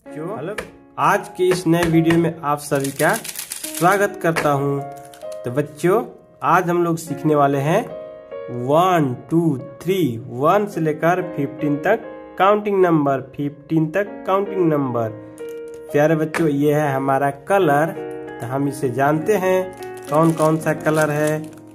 Hello, आज के इस नए वीडियो में आप सभी का स्वागत करता हूं। तो बच्चों, आज हम लोग सीखने वाले हैं 1 2 3 1 से लेकर 15 तक काउंटिंग नंबर, 15 तक काउंटिंग नंबर। प्यारे बच्चों, ये है हमारा कलर। तो हम इसे जानते हैं कौन कौन सा कलर है।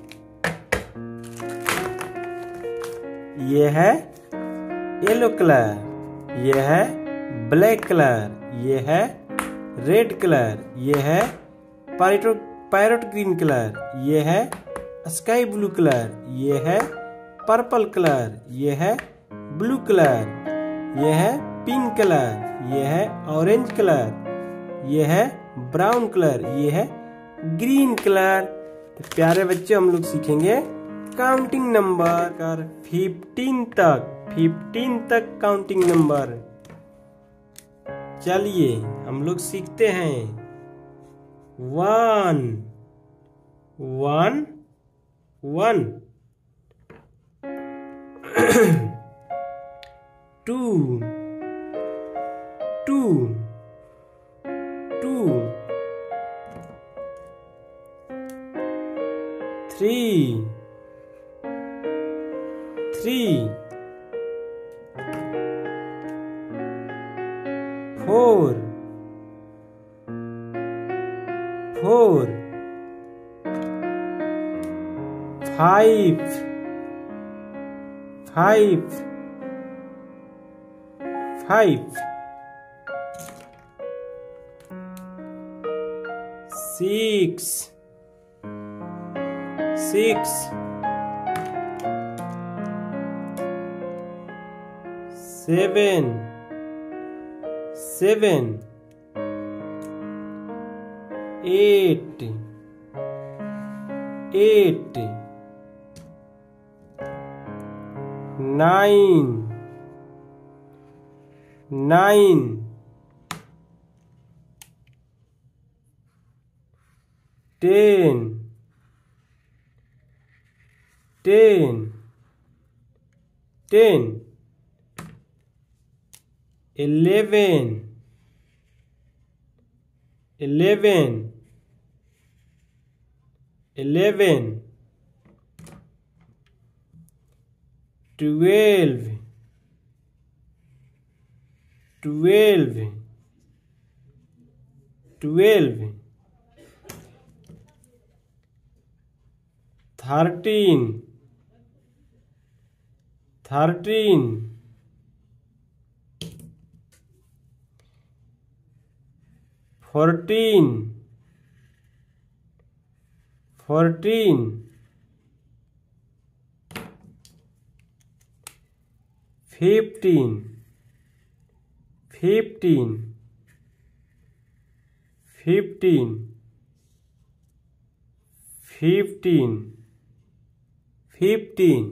ये है येलो कलर, ये है ब्लैक कलर, ये है रेड कलर, ये है पैरोट ग्रीन कलर, ये है स्काई ब्लू कलर, ये है पर्पल कलर, ये है ब्लू कलर, ये है पिंक कलर, ये है ऑरेंज कलर, ये है ब्राउन कलर, ये है ग्रीन कलर। तो प्यारे बच्चे, हम लोग सीखेंगे काउंटिंग नंबर कर 15 तक काउंटिंग नंबर। चलिए हम लोग सीखते हैं। 1 1 1 2 2 2 3 3 4 4 5 5 5 6 6 7 7 8 8 9 9 10 10 10 11 11 11 12 12 12 13 13 14 14 15 15 15 15 15।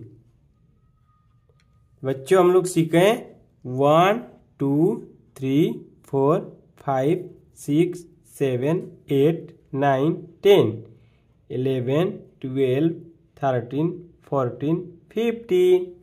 बच्चों, हम लोग सीखें 1 2 3 4 5 6 7 8 9 10 11 12 13 14 15।